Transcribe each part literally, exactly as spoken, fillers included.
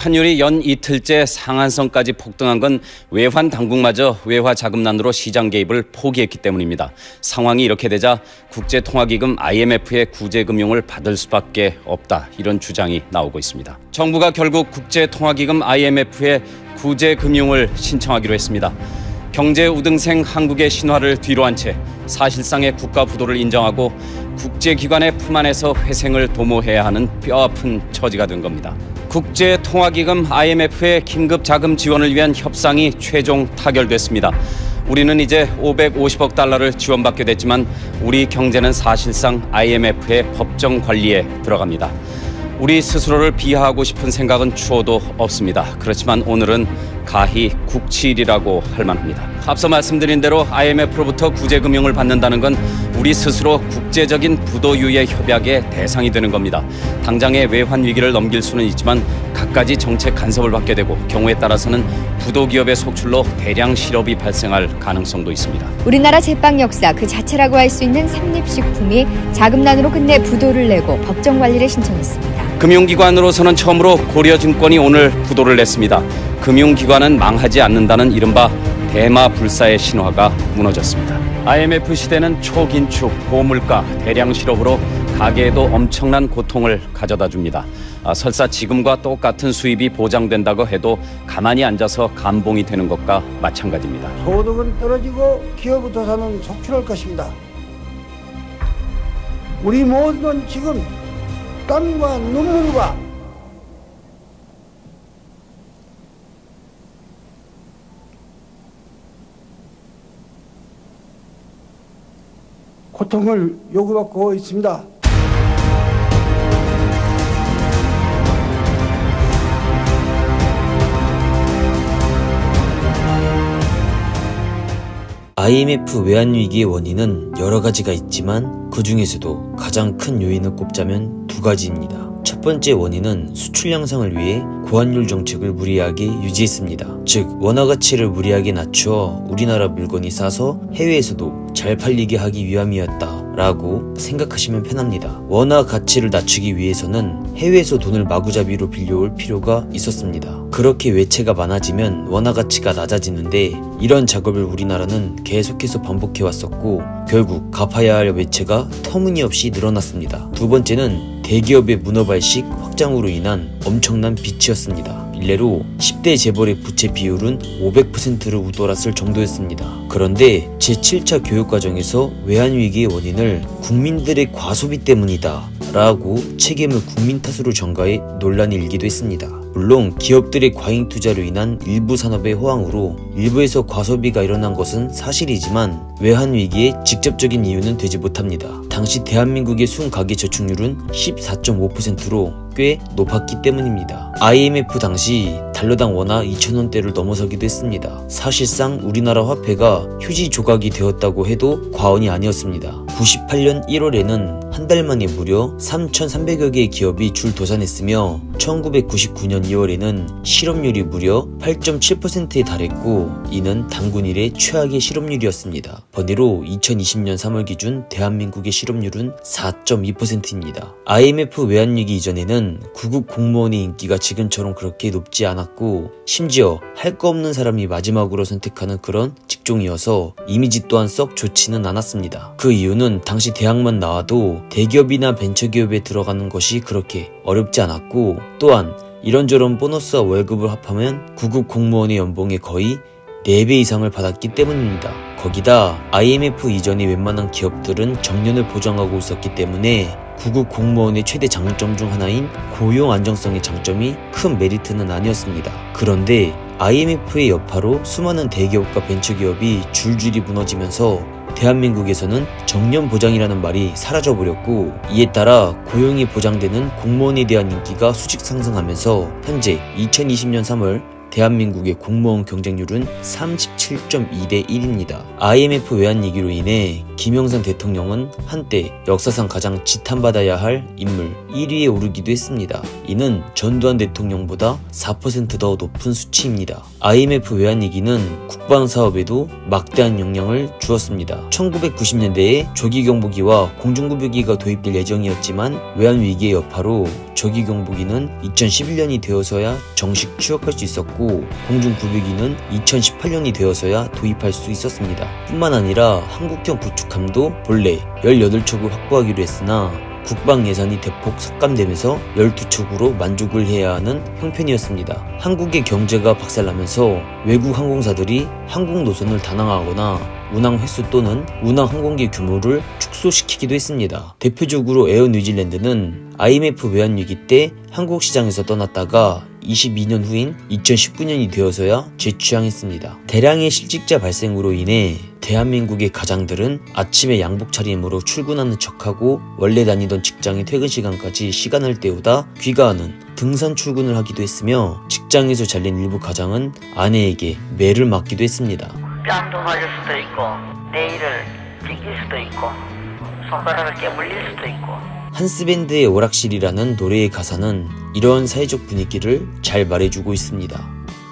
시판율이 연 이틀째 상한선까지 폭등한 건 외환 당국마저 외화 자금난으로 시장 개입을 포기했기 때문입니다. 상황이 이렇게 되자 국제통화기금 아이엠에프의 구제금융을 받을 수밖에 없다, 이런 주장이 나오고 있습니다. 정부가 결국 국제통화기금 아이엠에프에 구제금융을 신청하기로 했습니다. 경제 우등생 한국의 신화를 뒤로한 채 사실상의 국가 부도를 인정하고 국제기관의 품 안에서 회생을 도모해야 하는 뼈아픈 처지가 된 겁니다. 국제통화기금 아이엠에프의 긴급 자금 지원을 위한 협상이 최종 타결됐습니다. 우리는 이제 오백오십억 달러를 지원받게 됐지만 우리 경제는 사실상 아이엠에프의 법정 관리에 들어갑니다. 우리 스스로를 비하하고 싶은 생각은 추호도 없습니다. 그렇지만 오늘은 가히 국치일이라고 할 만합니다. 앞서 말씀드린 대로 아이엠에프로부터 구제금융을 받는다는 건 우리 스스로 국제적인 부도 유예 협약의 대상이 되는 겁니다. 당장의 외환 위기를 넘길 수는 있지만 갖가지 정책 간섭을 받게 되고 경우에 따라서는 부도 기업의 속출로 대량 실업이 발생할 가능성도 있습니다. 우리나라 제빵 역사 그 자체라고 할 수 있는 삼립식품이 자금난으로 끝내 부도를 내고 법정 관리를 신청했습니다. 금융기관으로서는 처음으로 고려증권이 오늘 부도를 냈습니다. 금융기관은 망하지 않는다는 이른바 대마불사의 신화가 무너졌습니다. 아이엠에프 시대는 초긴축, 고물가, 대량 실업으로 가계에도 엄청난 고통을 가져다 줍니다. 아, 설사 지금과 똑같은 수입이 보장된다고 해도 가만히 앉아서 감봉이 되는 것과 마찬가지입니다. 소득은 떨어지고 기업 도산은 속출할 것입니다. 우리 모두는 지금 땀과 눈물과 고통을 요구받고 있습니다. 아이엠에프 외환위기의 원인은 여러 가지가 있지만 그 중에서도 가장 큰 요인을 꼽자면 두 가지입니다. 첫 번째 원인은 수출 양상을 위해 고환율 정책을 무리하게 유지했습니다. 즉 원화 가치를 무리하게 낮추어 우리나라 물건이 싸서 해외에서도 잘 팔리게 하기 위함이었다 라고 생각하시면 편합니다. 원화 가치를 낮추기 위해서는 해외에서 돈을 마구잡이로 빌려올 필요가 있었습니다. 그렇게 외채가 많아지면 원화 가치가 낮아지는데 이런 작업을 우리나라는 계속해서 반복해왔었고 결국 갚아야 할 외채가 터무니없이 늘어났습니다. 두 번째는 대기업의 문어발식 확장으로 인한 엄청난 빚이었습니다. 일례로 십 대 재벌의 부채 비율은 오백 퍼센트를 웃돌았을 정도였습니다. 그런데 제칠 차 교육과정에서 외환위기의 원인을 국민들의 과소비 때문이다 라고 책임을 국민 탓으로 전가해 논란이 일기도 했습니다. 물론 기업들의 과잉 투자로 인한 일부 산업의 호황으로 일부에서 과소비가 일어난 것은 사실이지만 외환위기의 직접적인 이유는 되지 못합니다. 당시 대한민국의 순가계저축률은 십사 점 오 퍼센트로 꽤 높았기 때문입니다. 아이엠에프 당시 달러당 원화 이천 원대를 넘어서기도 했습니다. 사실상 우리나라 화폐가 휴지 조각이 되었다고 해도 과언이 아니었습니다. 구십팔 년 일월에는 한 달 만에 무려 삼천삼백여 개의 기업이 줄도산했으며 천구백구십구 년 이월에는 실업률이 무려 팔 점 칠 퍼센트에 달했고 이는 단군 이래 최악의 실업률이었습니다. 번외로 이천이십 년 삼월 기준 대한민국의 실업률은 사 점 이 퍼센트입니다. 아이엠에프 외환위기 이전에는 구급 공무원의 인기가 지금처럼 그렇게 높지 않았고 심지어 할 거 없는 사람이 마지막으로 선택하는 그런 직종이어서 이미지 또한 썩 좋지는 않았습니다. 그 이유는 당시 대학만 나와도 대기업이나 벤처기업에 들어가는 것이 그렇게 어렵지 않았고 또한 이런저런 보너스와 월급을 합하면 구급 공무원의 연봉의 거의 네 배 이상을 받았기 때문입니다. 거기다 아이엠에프 이전의 웬만한 기업들은 정년을 보장하고 있었기 때문에 구급 공무원의 최대 장점 중 하나인 고용 안정성의 장점이 큰 메리트는 아니었습니다. 그런데 아이엠에프의 여파로 수많은 대기업과 벤처기업이 줄줄이 무너지면서 대한민국에서는 정년 보장이라는 말이 사라져버렸고 이에 따라 고용이 보장되는 공무원에 대한 인기가 수직 상승하면서 현재 이천이십 년 삼월 대한민국의 공무원 경쟁률은 삼십칠 점 이 대 일입니다. 아이엠에프 외환위기로 인해 김영삼 대통령은 한때 역사상 가장 지탄받아야 할 인물 일 위에 오르기도 했습니다. 이는 전두환 대통령보다 사 퍼센트 더 높은 수치입니다. 아이엠에프 외환위기는 국방사업에도 막대한 영향을 주었습니다. 천구백구십 년대에 조기경보기와 공중구조기가 도입될 예정이었지만 외환위기의 여파로 조기 경보기는 이천십일 년이 되어서야 정식 추역할 수 있었고 공중구비기는 이천십팔 년이 되어서야 도입할 수 있었습니다. 뿐만 아니라 한국형 구축함도 본래 열여덟 척을 확보하기로 했으나 국방 예산이 대폭 삭감되면서 열두 척으로 만족을 해야 하는 형편이었습니다. 한국의 경제가 박살나면서 외국 항공사들이 한국 노선을 단항하거나 운항 횟수 또는 운항 항공기 규모를 축소시키기도 했습니다. 대표적으로 에어 뉴질랜드는 아이엠에프 외환위기 때 한국 시장에서 떠났다가 이십이 년 후인 이천십구 년이 되어서야 재취항했습니다. 대량의 실직자 발생으로 인해 대한민국의 가장들은 아침에 양복 차림으로 출근하는 척하고 원래 다니던 직장의 퇴근 시간까지 시간을 때우다 귀가하는 등산 출근을 하기도 했으며 직장에서 잘린 일부 가장은 아내에게 매를 맞기도 했습니다. 뺨도 맞을 수도 있고 내일을 찢길 수도 있고 손가락을 깨물릴 수도 있고. 한스밴드의 오락실이라는 노래의 가사는 이러한 사회적 분위기를 잘 말해주고 있습니다.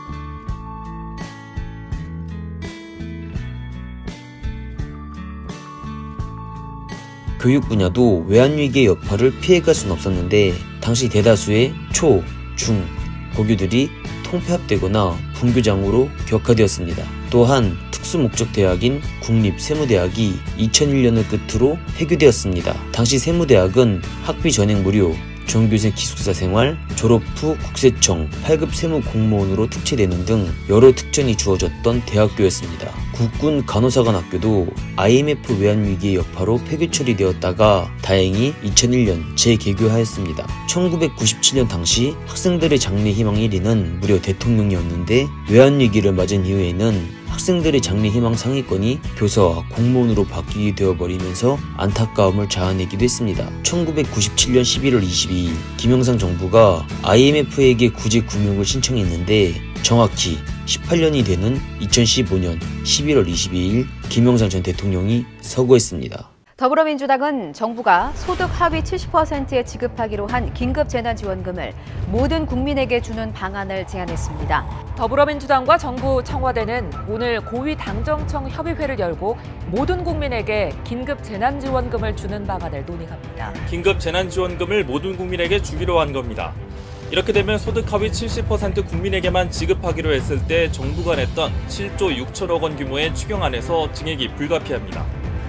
교육 분야도 외환위기의 여파를 피해갈 순 없었는데 당시 대다수의 초, 중, 고교들이 통폐합되거나 분교장으로 격화되었습니다. 또한 특수목적대학인 국립세무대학이 이천일 년을 끝으로 폐교되었습니다. 당시 세무대학은 학비 전액 무료, 전교생 기숙사 생활, 졸업 후 국세청 팔 급 세무 공무원으로 특채되는 등 여러 특전이 주어졌던 대학교였습니다. 국군 간호사관 학교도 아이엠에프 외환위기의 여파로 폐교 처리되었다가 다행히 이천일 년 재개교하였습니다. 천구백구십칠 년 당시 학생들의 장래 희망 일 위는 무려 대통령이었는데 외환위기를 맞은 이후에는 학생들의 장래 희망 상위권이 교사와 공무원으로 바뀌게 되어버리면서 안타까움을 자아내기도 했습니다. 천구백구십칠 년 십일월 이십이일 김영삼 정부가 아이엠에프에게 구제 금융을 신청했는데 정확히 십팔 년이 되는 이천십오 년 십일월 이십이일 김영삼 전 대통령이 서거했습니다. 더불어민주당은 정부가 소득 하위 칠십 퍼센트에 지급하기로 한 긴급재난지원금을 모든 국민에게 주는 방안을 제안했습니다. 더불어민주당과 정부 청와대는 오늘 고위당정청 협의회를 열고 모든 국민에게 긴급재난지원금을 주는 방안을 논의합니다. 긴급재난지원금을 모든 국민에게 주기로 한 겁니다. 이렇게 되면 소득 하위 칠십 퍼센트 국민에게만 지급하기로 했을 때 정부가 냈던 칠조 육천억 원 규모의 추경안에서 증액이 불가피합니다.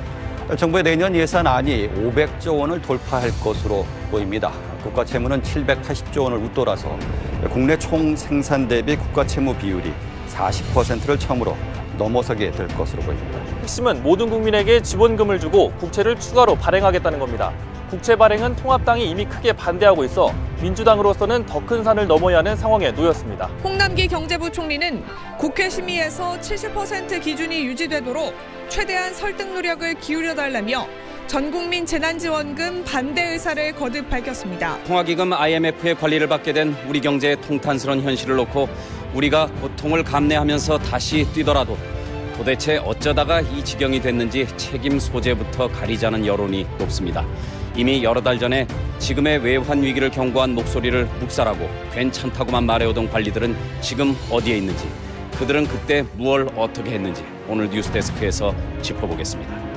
정부의 내년 예산안이 오백조 원을 돌파할 것으로 보입니다. 국가 채무는 칠백팔십조 원을 웃돌아서 국내 총 생산 대비 국가 채무 비율이 사십 퍼센트를 처음으로 넘어서게 될 것으로 보입니다. 핵심은 모든 국민에게 지원금을 주고 국채를 추가로 발행하겠다는 겁니다. 국채 발행은 통합당이 이미 크게 반대하고 있어 민주당으로서는 더 큰 산을 넘어야 하는 상황에 놓였습니다. 홍남기 경제부 총리는 국회 심의에서 칠십 퍼센트 기준이 유지되도록 최대한 설득 노력을 기울여달라며 전국민 재난지원금 반대 의사를 거듭 밝혔습니다. 통화기금 아이엠에프의 관리를 받게 된 우리 경제의 통탄스러운 현실을 놓고 우리가 고통을 감내하면서 다시 뛰더라도 도대체 어쩌다가 이 지경이 됐는지 책임 소재부터 가리자는 여론이 높습니다. 이미 여러 달 전에 지금의 외환 위기를 경고한 목소리를 묵살하고 괜찮다고만 말해오던 관리들은 지금 어디에 있는지, 그들은 그때 무엇을 어떻게 했는지 오늘 뉴스데스크에서 짚어보겠습니다.